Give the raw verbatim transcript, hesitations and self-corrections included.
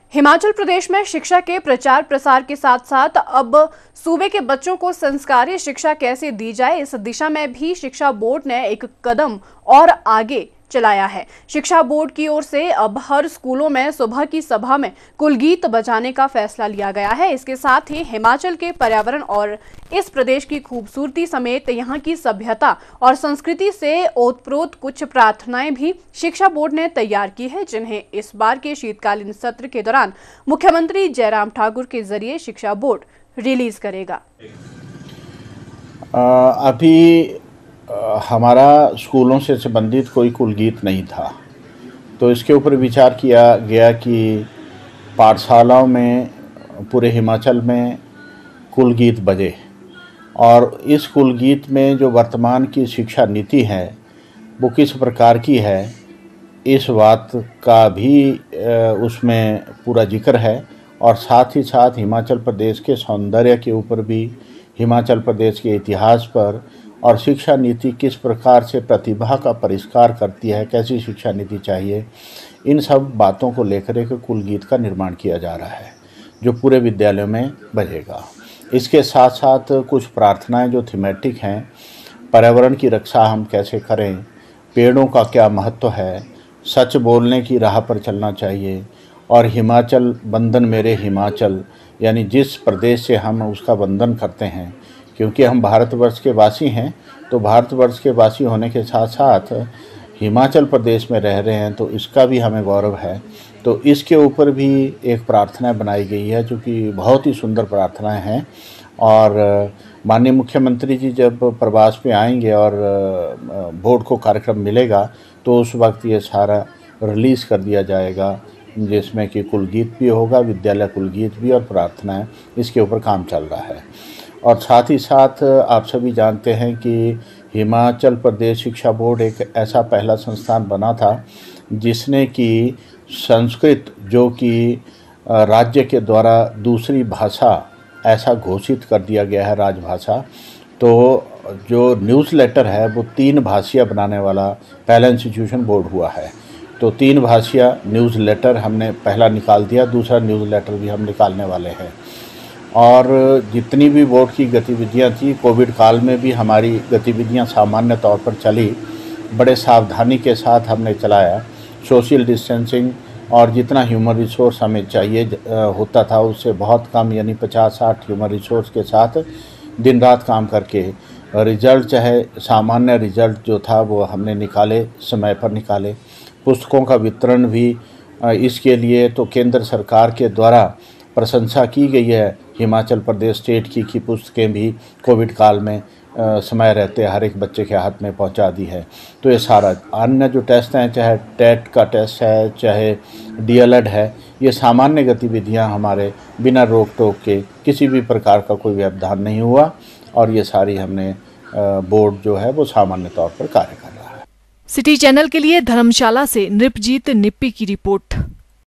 हिमाचल प्रदेश में शिक्षा के प्रचार प्रसार के साथ साथ अब सूबे के बच्चों को संस्कारी शिक्षा कैसे दी जाए, इस दिशा में भी शिक्षा बोर्ड ने एक कदम और आगे चलाया है। शिक्षा बोर्ड की ओर से अब हर स्कूलों में सुबह की सभा में कुलगीत बजाने का फैसला लिया गया है। इसके साथ ही हिमाचल के पर्यावरण और इस प्रदेश की खूबसूरती समेत यहाँ की सभ्यता और संस्कृति से ओतप्रोत कुछ प्रार्थनाएं भी शिक्षा बोर्ड ने तैयार की है, जिन्हें इस बार के शीतकालीन सत्र के दौरान मुख्यमंत्री जयराम ठाकुर के जरिए शिक्षा बोर्ड रिलीज करेगा। आ, अभी आ, हमारा स्कूलों से संबंधित कोई कुलगीत नहीं था, तो इसके ऊपर विचार किया गया कि पाठशालाओं में पूरे हिमाचल में कुलगीत बजे और इस कुलगीत में जो वर्तमान की शिक्षा नीति है वो किस प्रकार की है, इस बात का भी उसमें पूरा जिक्र है। और साथ ही साथ हिमाचल प्रदेश के सौंदर्य के ऊपर भी, हिमाचल प्रदेश के इतिहास पर और शिक्षा नीति किस प्रकार से प्रतिभा का परिष्कार करती है, कैसी शिक्षा नीति चाहिए, इन सब बातों को लेकर एक कुलगीत का निर्माण किया जा रहा है जो पूरे विद्यालयों में बजेगा। इसके साथ साथ कुछ प्रार्थनाएं जो थीमेटिक हैं, पर्यावरण की रक्षा हम कैसे करें, पेड़ों का क्या महत्व है, सच बोलने की राह पर चलना चाहिए और हिमाचल वंदन मेरे हिमाचल, यानी जिस प्रदेश से हम उसका वंदन करते हैं, क्योंकि हम भारतवर्ष के वासी हैं, तो भारतवर्ष के वासी होने के साथ साथ हिमाचल प्रदेश में रह रहे हैं, तो इसका भी हमें गौरव है। तो इसके ऊपर भी एक प्रार्थना बनाई गई है जो कि बहुत ही सुंदर प्रार्थनाएं हैं। और माननीय मुख्यमंत्री जी जब प्रवास पे आएंगे और बोर्ड को कार्यक्रम मिलेगा तो उस वक्त ये सारा रिलीज़ कर दिया जाएगा, जिसमें कि कुलगीत भी होगा, विद्यालय कुलगीत भी, और प्रार्थनाएं, इसके ऊपर काम चल रहा है। और साथ ही साथ आप सभी जानते हैं कि हिमाचल प्रदेश शिक्षा बोर्ड एक ऐसा पहला संस्थान बना था जिसने कि संस्कृत, जो कि राज्य के द्वारा दूसरी भाषा ऐसा घोषित कर दिया गया है, राजभाषा, तो जो न्यूज़लेटर है वो तीन भाषिया बनाने वाला पहला इंस्टीट्यूशन बोर्ड हुआ है। तो तीन भाषिया न्यूज़लेटर हमने पहला निकाल दिया, दूसरा न्यूज़लेटर भी हम निकालने वाले हैं। और जितनी भी बोर्ड की गतिविधियां थी, कोविड काल में भी हमारी गतिविधियां सामान्य तौर पर चली, बड़े सावधानी के साथ हमने चलाया। सोशल डिस्टेंसिंग और जितना ह्यूमन रिसोर्स हमें चाहिए होता था उससे बहुत कम, यानी पचास साठ ह्यूमन रिसोर्स के साथ दिन रात काम करके रिज़ल्ट, चाहे सामान्य रिज़ल्ट जो था वो हमने निकाले, समय पर निकाले। पुस्तकों का वितरण भी इसके लिए तो केंद्र सरकार के द्वारा प्रशंसा की गई है हिमाचल प्रदेश स्टेट की कि पुस्तकें भी कोविड काल में आ, समय रहते हर एक बच्चे के हाथ में पहुंचा दी है। तो ये सारा अन्य जो टेस्ट हैं, चाहे टेट का टेस्ट है, चाहे डीएलएड है, ये सामान्य गतिविधियां हमारे बिना रोक टोक के, किसी भी प्रकार का कोई व्यवधान नहीं हुआ और ये सारी हमने बोर्ड जो है वो सामान्य तौर पर कार्य कर रहा है। सिटी चैनल के लिए धर्मशाला से नृपजीत निप्पी की रिपोर्ट।